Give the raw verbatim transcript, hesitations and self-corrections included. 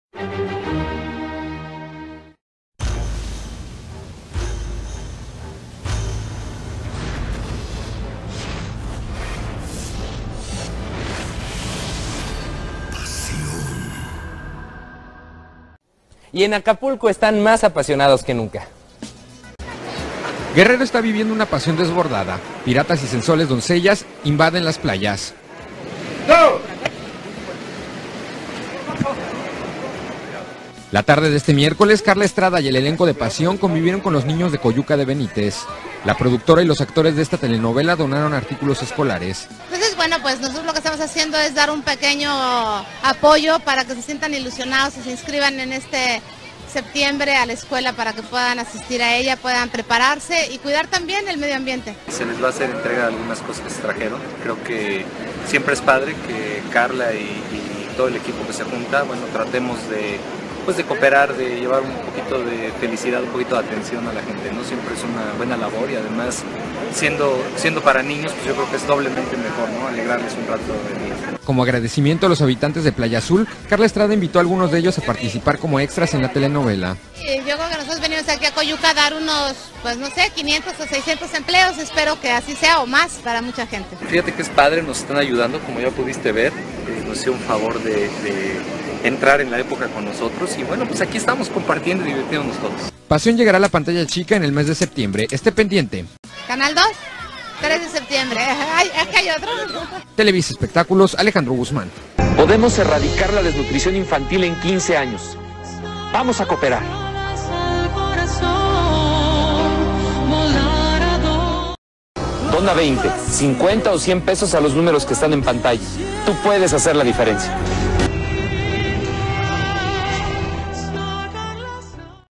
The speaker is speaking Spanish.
Y en Acapulco están más apasionados que nunca. Guerrero está viviendo una pasión desbordada. Piratas y sensuales doncellas invaden las playas. La tarde de este miércoles, Carla Estrada y el elenco de Pasión convivieron con los niños de Coyuca de Benítez. La productora y los actores de esta telenovela donaron artículos escolares. Entonces, bueno, pues nosotros lo que estamos haciendo es dar un pequeño apoyo para que se sientan ilusionados y se inscriban en este septiembre a la escuela para que puedan asistir a ella, puedan prepararse y cuidar también el medio ambiente. Se les va a hacer entrega de algunas cosas que se trajeron. Creo que siempre es padre que Carla y, y todo el equipo que se junta, bueno, tratemos de pues de cooperar, de llevar un poquito de felicidad, un poquito de atención a la gente, ¿no? Siempre es una buena labor y además siendo, siendo para niños, pues yo creo que es doblemente mejor, ¿no? Alegrarles un rato de día. Como agradecimiento a los habitantes de Playa Azul, Carla Estrada invitó a algunos de ellos a participar como extras en la telenovela. Sí, yo creo que nosotros venimos aquí a Coyuca a dar unos, pues no sé, quinientos o seiscientos empleos, espero que así sea o más para mucha gente. Fíjate que es padre, nos están ayudando, como ya pudiste ver, eh, nos hizo un favor de... de entrar en la época con nosotros y bueno, pues aquí estamos compartiendo y divirtiéndonos todos. Pasión llegará a la pantalla chica en el mes de septiembre, esté pendiente. Canal dos, tres de septiembre, ay, es que hay otro. Televisa Espectáculos, Alejandro Guzmán. Podemos erradicar la desnutrición infantil en quince años. Vamos a cooperar. Dona veinte, cincuenta o cien pesos a los números que están en pantalla. Tú puedes hacer la diferencia.